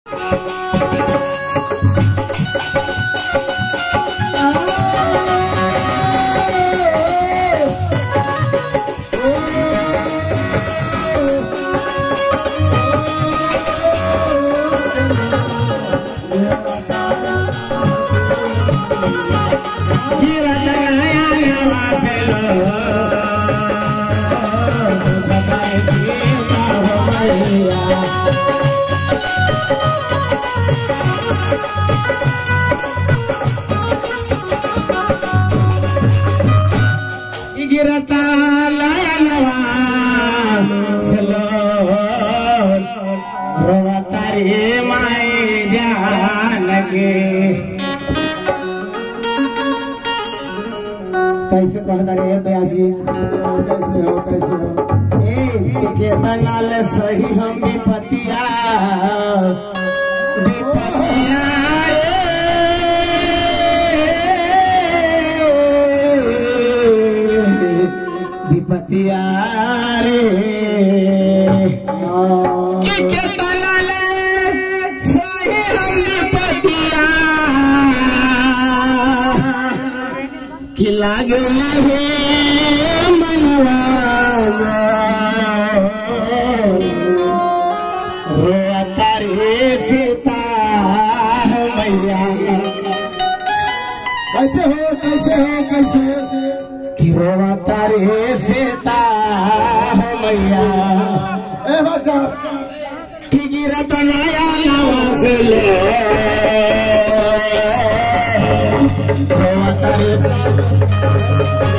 कैसे कहता रे बयाजी कैसे हो के तनाल सही हम विपतिया विपतिया रे के तनाल सही हम विपतिया कि लागे है मनवा रोता रे सीता मैया कैसे कि रोता रे सीता मैया ए मास्टर कि गिरत नया नवाज ले रोता रे